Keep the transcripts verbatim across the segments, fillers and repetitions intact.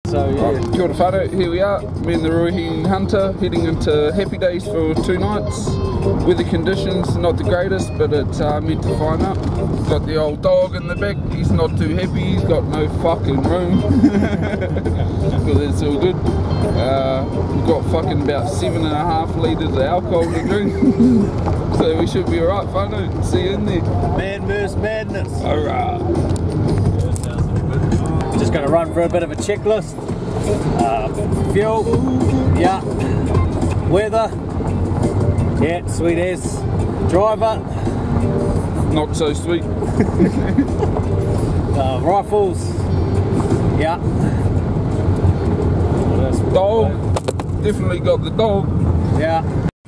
So yeah. Kia ora whānau, here we are, me and the Ruahine hunter, heading into happy days for two nights. Weather conditions, not the greatest, but it's uh, meant to fine up. Got the old dog in the back, he's not too happy, he's got no fucking room. But it's all good. Uh, we've got fucking about seven and a half litres of alcohol to drink. So we should be alright, whānau. See you in there. Man versus madness. Alright. Just going to run through a bit of a checklist. Uh, fuel, yeah. Weather, yeah, sweet as. Driver, not so sweet. uh, rifles, yeah. What else? Dog, definitely got the dog. Yeah.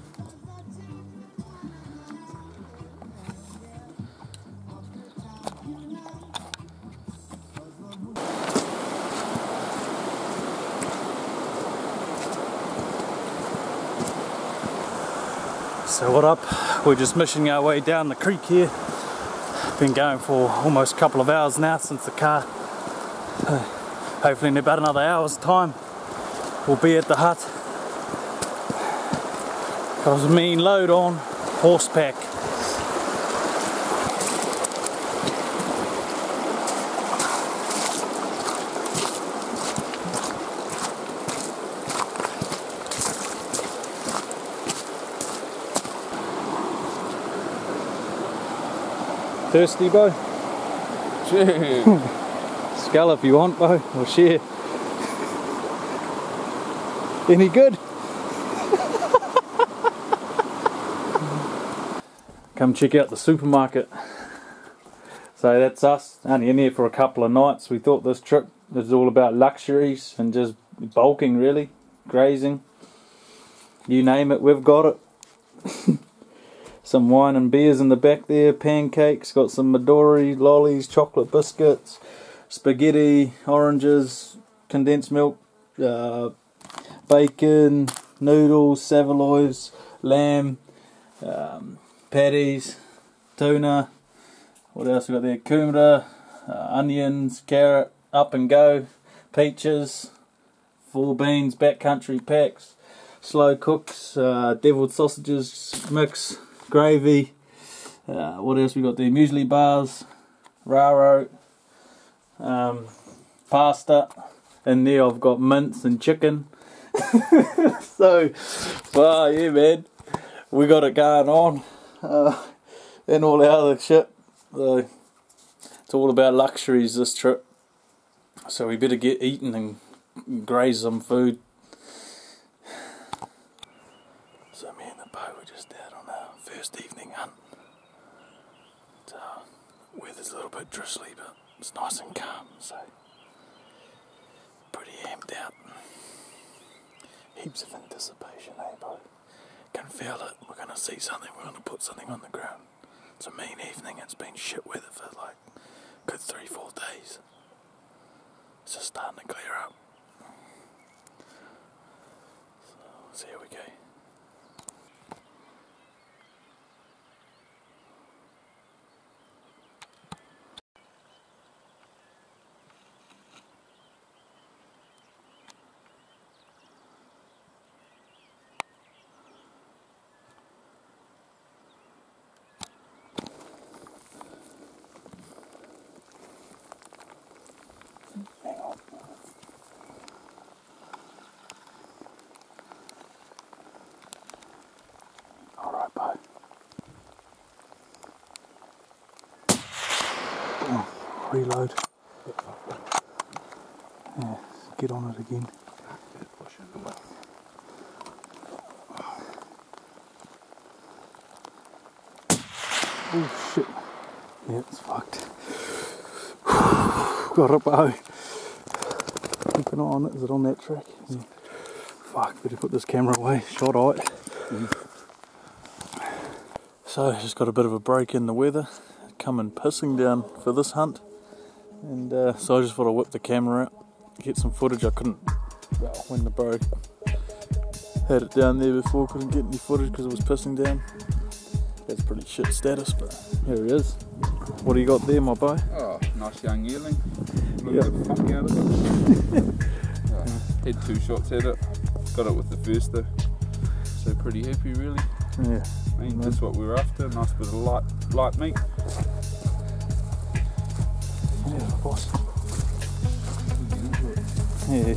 So what up? We're just mishing our way down the creek here. Been going for almost a couple of hours now since the car. Uh, hopefully in about another hour's time we'll be at the hut. Got a mean load on, horse pack. Thirsty, Bo? Shit. Skull if you want, Bo, or share. Any good? Come check out the supermarket. So that's us, only in here for a couple of nights. We thought this trip was all about luxuries and just bulking really, grazing. You name it, we've got it. Some wine and beers in the back there, pancakes, got some Midori, lollies, chocolate biscuits, spaghetti, oranges, condensed milk, uh, bacon, noodles, saveloys, lamb, um, patties, tuna, what else we got there, kumara, uh, onions, carrot, up and go, peaches, four beans, backcountry packs, slow cooks, uh, deviled sausages mix, gravy, uh, what else we got there, muesli bars, raro, um, pasta, and there I've got mince and chicken. So, well, yeah man, we got it going on, uh, and all the other shit. So, it's all about luxuries this trip, so we better get eating and graze some food. So me and the boat were just out on our first evening hunt. So, weather's a little bit drizzly, but it's nice and calm, so pretty amped out. Heaps of anticipation, eh, Bo? Can feel it. We're going to see something. We're going to put something on the ground. It's a mean evening. It's been shit weather for like good three, four days. It's just starting to clear up. So, here we go. Alright, Bo. Oh, reload. Yeah, get on it again. Oh shit. Yeah, it's fucked. Got it, Bo. Keep an eye on it. Is it on that track? Yeah. Fuck, better put this camera away. Shot eye. Mm. So, just got a bit of a break in the weather. Coming pissing down for this hunt. And uh, so I just thought I'd whip the camera out. Get some footage. I couldn't, well, when the bro had it down there before, couldn't get any footage because it was pissing down. That's pretty shit status, but here he is. What do you got there, my boy? Oh, nice young yearling. Look yep. at the fuck out of it. Oh, Had two shots at it. Got it with the first though. So pretty happy really. Yeah. I mean, that's what we were after. Nice bit of light, light meat. Yeah, boss. Yeah.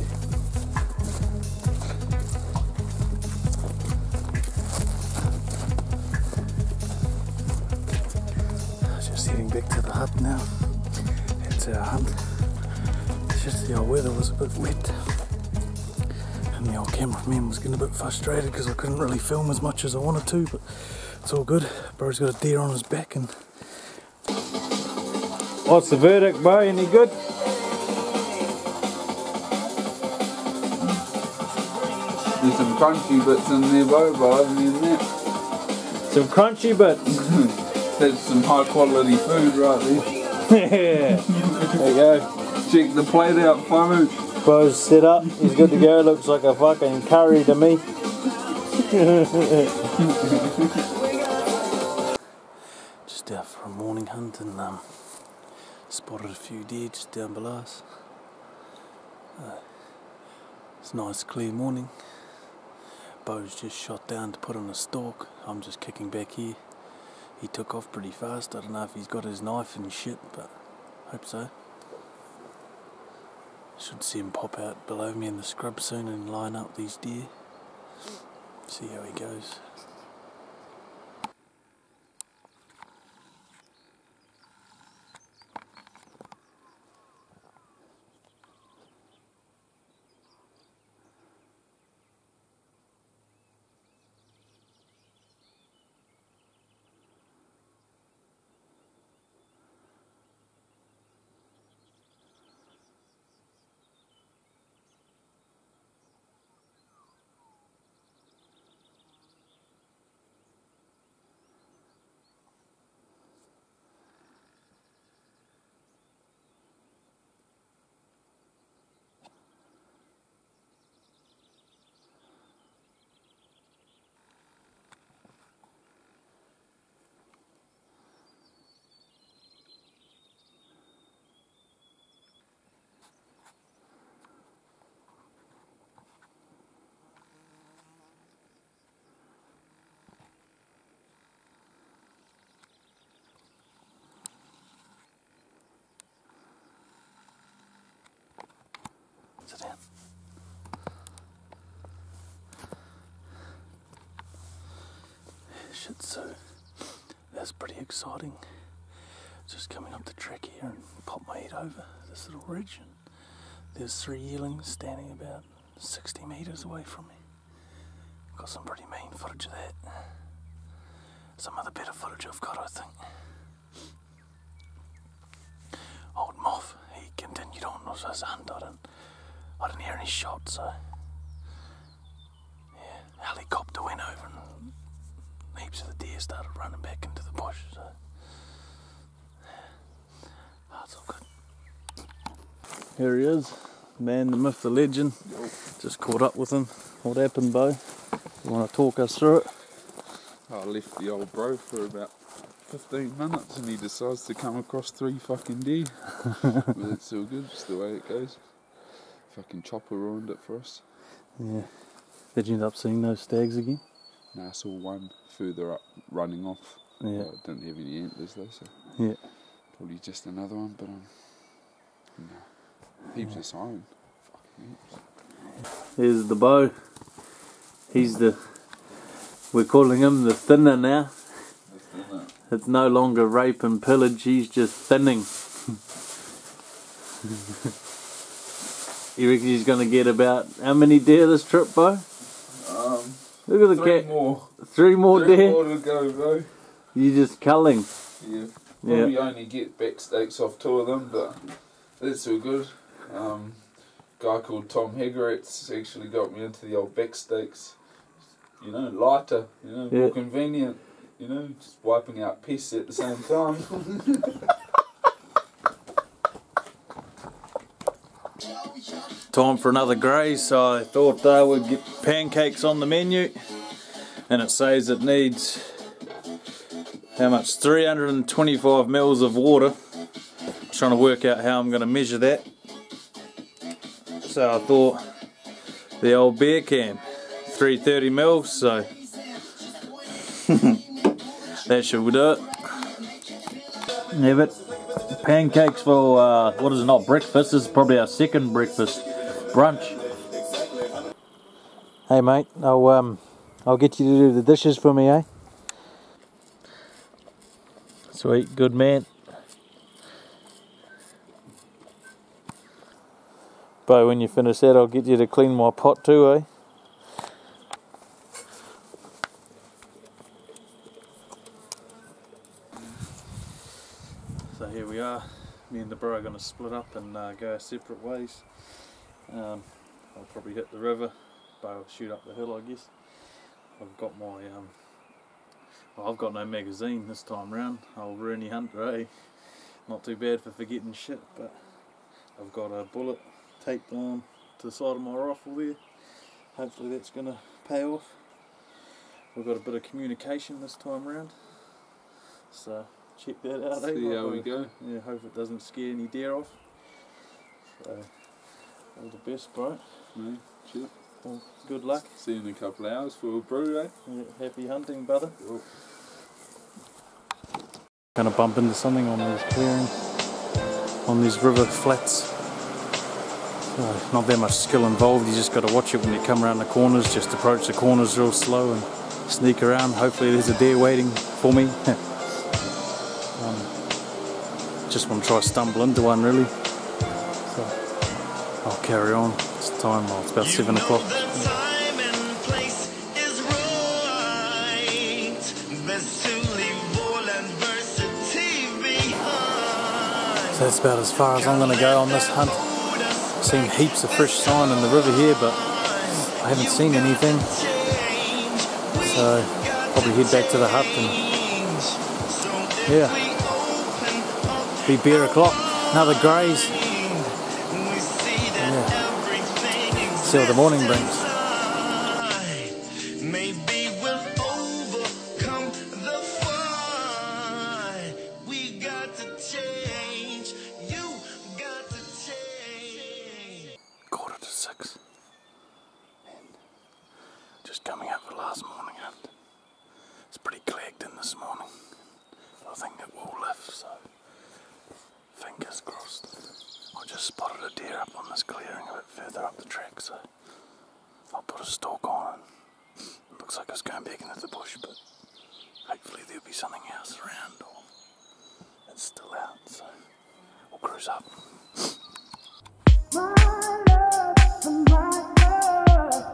Just heading back to the hut now. That's our hunt. It's just the old weather was a bit wet. And the old cameraman was getting a bit frustrated because I couldn't really film as much as I wanted to, but it's all good. Bro's got a deer on his back and... What's the verdict, bro? Any good? There's some crunchy bits in there, bro, but other than that... Some crunchy bits? That's some high quality food right Yeah. there. There you go. Check the plate out, whānau. Bro's set up, he's good to go, looks like a fucking curry to me. Just out for a morning hunt and um, spotted a few deer just down below us. Uh, it's a nice clear morning. Bo's just shot down to put on a stalk. I'm just kicking back here. He took off pretty fast. I don't know if he's got his knife and shit, but I hope so. Should see him pop out below me in the scrub soon and line up these deer. See how he goes. Sit down. Shit, so that's pretty exciting. Just coming up the track here and pop my head over this little ridge, and there's three yearlings standing about sixty metres away from me. Got some pretty mean footage of that. Some of the better footage I've got, I think. Old Moth, he continued on with his hunt. I didn't, I didn't hear any shots, so yeah, helicopter went over and heaps of the deer started running back into the bush, so yeah. Oh, it's all good. Here he is, man, the myth, the legend. Just caught up with him. What happened, Bo? You want to talk us through it? I left the old bro for about fifteen minutes and he decides to come across three fucking deer. But it's all good, just the way it goes. Fucking chopper ruined it for us. Yeah. Did you end up seeing those stags again? Nah, I saw one further up running off. Yeah. Uh, didn't have any antlers though, so yeah. Probably just another one, but um, nah. Heaps yeah. of siren. Fucking heaps. Here's the Bow. He's the, we're calling him the thinner now. The thinner. It's no longer rape and pillage, he's just thinning. You reckon he's going to get about how many deer this trip, Bo? Um, Look at the three cat. more. Three more three deer? more to go, bro. You're just culling. Yeah. Probably yeah. only get back stakes off two of them, but that's all good. Um, guy called Tom Hegaret's actually got me into the old back stakes. You know, lighter, you know, yeah. more convenient, you know, just wiping out pests at the same time. Time for another graze, so I thought uh, we'd get pancakes on the menu, and it says it needs how much? three hundred twenty-five mils of water. I was trying to work out how I'm going to measure that, so I thought the old beer can, three thirty mils, so that should do it. Yeah, but pancakes for, uh, what is it, not breakfast, this is probably our second breakfast, brunch. Hey mate, I'll, um, I'll get you to do the dishes for me, eh? Sweet, good man. But when you finish that, I'll get you to clean my pot too, eh? So here we are. Me and the bro are going to split up and uh, go our separate ways. Um, I'll probably hit the river, but I'll shoot up the hill, I guess. I've got my, um, well, I've got no magazine this time round. Old Ruahine Hunter, eh? Not too bad for forgetting shit, but I've got a bullet taped on to the side of my rifle there. Hopefully that's going to pay off. We've got a bit of communication this time round, so check that out. See eh? how we go. Yeah, hope it doesn't scare any deer off. So all the best, bro. No, cheers. Well, good luck. See you in a couple of hours for a brew, eh? Yeah, happy hunting, brother. Cool. Gonna bump into something on these clearings, on these river flats. So, not that much skill involved, you just got to watch it when you come around the corners, just approach the corners real slow and sneak around. Hopefully there's a deer waiting for me. um, just want to try to stumble into one really. So I'll carry on. It's time, well, it's about seven o'clock. So that's about as far as I'm going to go on this hunt. Seen heaps of fresh sign in the river here, but I haven't seen anything, so probably head back to the hut and yeah, be beer o'clock, another graze, yeah, see what the morning brings. Coming up for last morning hunt. It's pretty clagged in this morning. I think it will lift, so fingers crossed. I just spotted a deer up on this clearing a bit further up the track, so I'll put a stalk on it. It looks like it's going back into the bush, but hopefully there'll be something else around, or it's still out, so we'll cruise up. My love, my love.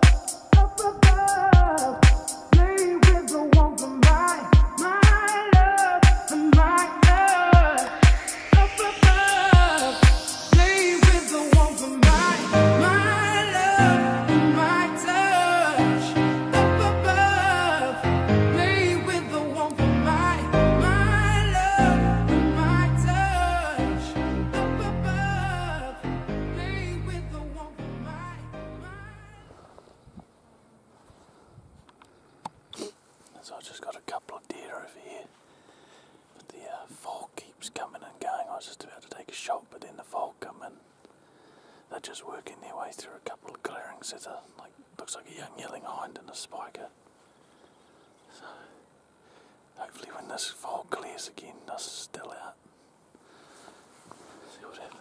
So I just got a couple of deer over here, but the uh, fog keeps coming and going. I was just about to take a shot, but then the fog come in. They're just working their way through a couple of clearings. There's a, like, looks like a young yelling hind and a spiker. So hopefully when this fog clears again, this is still out. See what happens.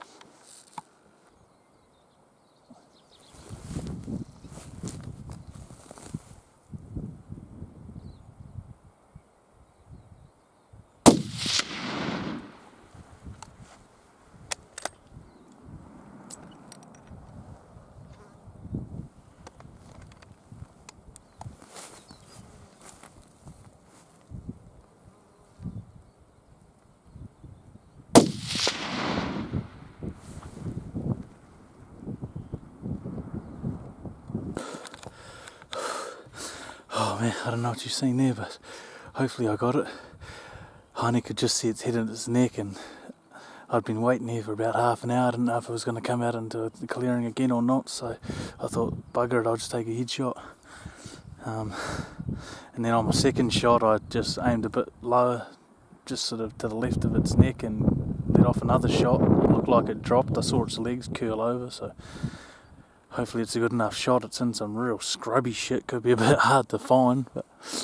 Oh man, I don't know what you've seen there, but hopefully I got it. Heine could just see its head and its neck, and I'd been waiting here for about half an hour. I didn't know if it was going to come out into the clearing again or not, so I thought, bugger it, I'll just take a headshot. Um, and then on my second shot, I just aimed a bit lower, just sort of to the left of its neck, and let off another shot. It looked like it dropped. I saw its legs curl over, so Hopefully it's a good enough shot. It's in some real scrubby shit, could be a bit hard to find, but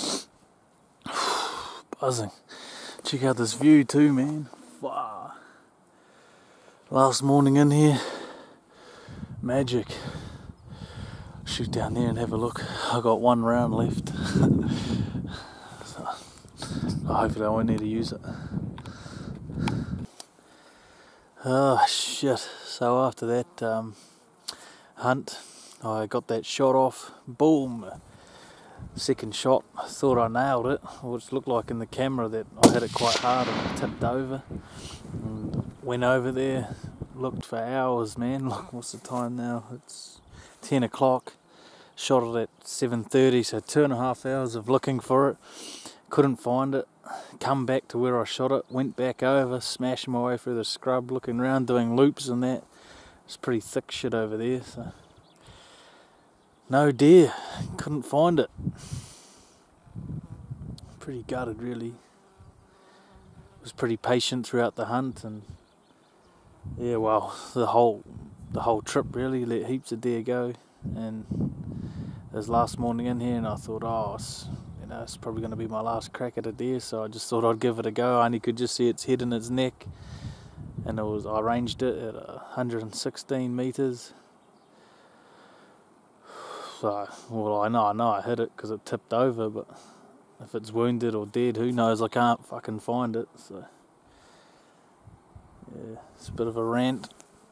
buzzing. Check out this view too, man. Wow. Last morning in here, magic. Shoot down there and have a look. I got one round left. So, hopefully I won't need to use it. Oh shit. So after that um, hunt, I got that shot off. Boom. Second shot, I thought I nailed it, which looked like in the camera that I hit it quite hard and it tipped over. And went over there, looked for hours, man. Look, what's the time now? It's ten o'clock. Shot it at seven thirty, so two and a half hours of looking for it. Couldn't find it. Come back to where I shot it, went back over, smashing my way through the scrub, looking around, doing loops and that. It's pretty thick shit over there, so no deer, couldn't find it. Pretty gutted, really. Was pretty patient throughout the hunt, and yeah, well, the whole the whole trip really. Let heaps of deer go, and it was last morning in here, and I thought, oh, it's, you know, it's probably going to be my last crack at a deer, so I just thought I'd give it a go. I only could just see its head and its neck, and it was I ranged it at one hundred sixteen meters. So, well, I know, I know I hit it because it tipped over, but if it's wounded or dead, who knows? I can't fucking find it. So, yeah, it's a bit of a rant.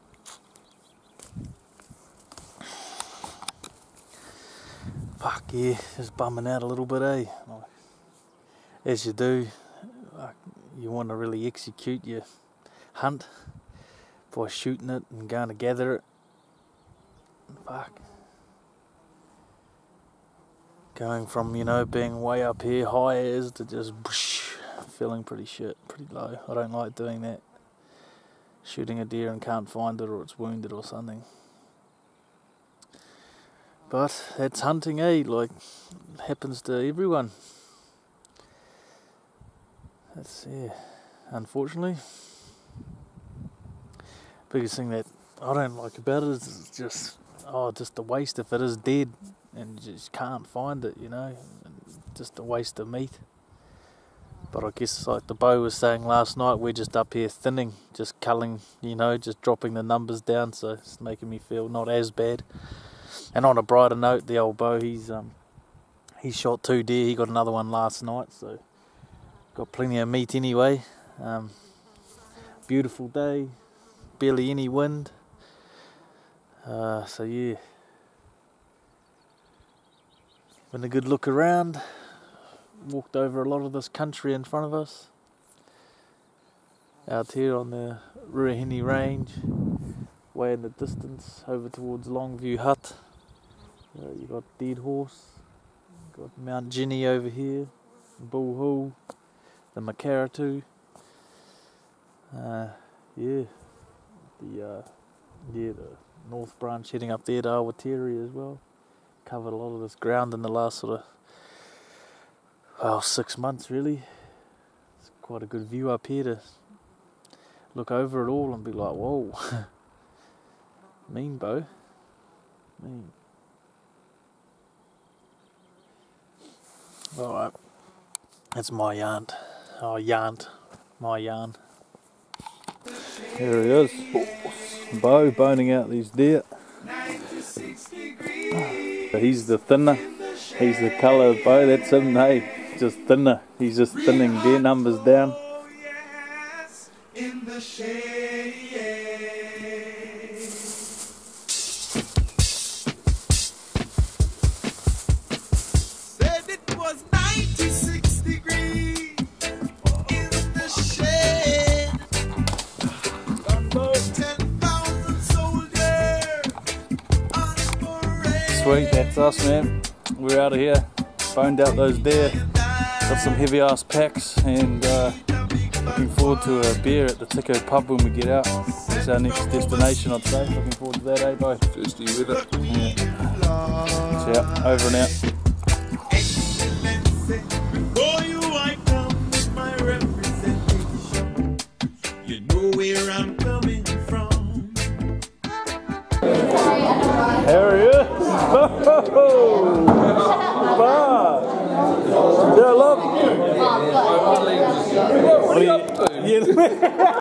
Fuck yeah, just bumming out a little bit, eh? As you do, like, you want to really execute your hunt by shooting it and going to gather it. Fuck. Going from, you know, being way up here, high as, to just whoosh, feeling pretty shit, pretty low. I don't like doing that. Shooting a deer and can't find it, or it's wounded or something. But that's hunting, eh? Like, it happens to everyone. That's, yeah, unfortunately. Biggest thing that I don't like about it is just, oh, just a waste if it is dead. And you just can't find it, you know, just a waste of meat. But I guess, like the Bo was saying last night, we're just up here thinning, just culling, you know, just dropping the numbers down, so it's making me feel not as bad. And on a brighter note, the old Bo, he's um he shot two deer, he got another one last night, so got plenty of meat anyway. Um, beautiful day, barely any wind. Uh, so yeah. Been a good look around, walked over a lot of this country in front of us. Out here on the Ruahine range, way in the distance, over towards Longview Hut. Uh, you got Dead Horse, you got Mount Ginny over here, Bull Hall, the Makaratu. Uh, yeah, the uh, yeah the North Branch heading up there to Awatiri as well. Covered a lot of this ground in the last sort of, well, six months really. It's quite a good view up here to look over it all and be like, whoa. Mean, Bo. Mean. Alright. That's my yarn. Oh, yarn. My yarn. There he is. Bo boning out these deer. He's the thinner, he's the colour of Bo, that's him, hey, just thinner, he's just thinning deer numbers down. Said it was ninety-six degrees in the shade. ten thousand soldiers on parade. Sweet, that's us, man. We're out of here. Boned out those deer. Got some heavy ass packs, and uh, looking forward to a beer at the Tico pub when we get out. That's our next destination, I'd say. Looking forward to that, eh, Bo? Thirsty with it. Yeah. So, yeah, over and out. Before you I come with my representation. You know where I'm coming from. Harry. Fuck! Yeah, I love. What are you up to? Yeah.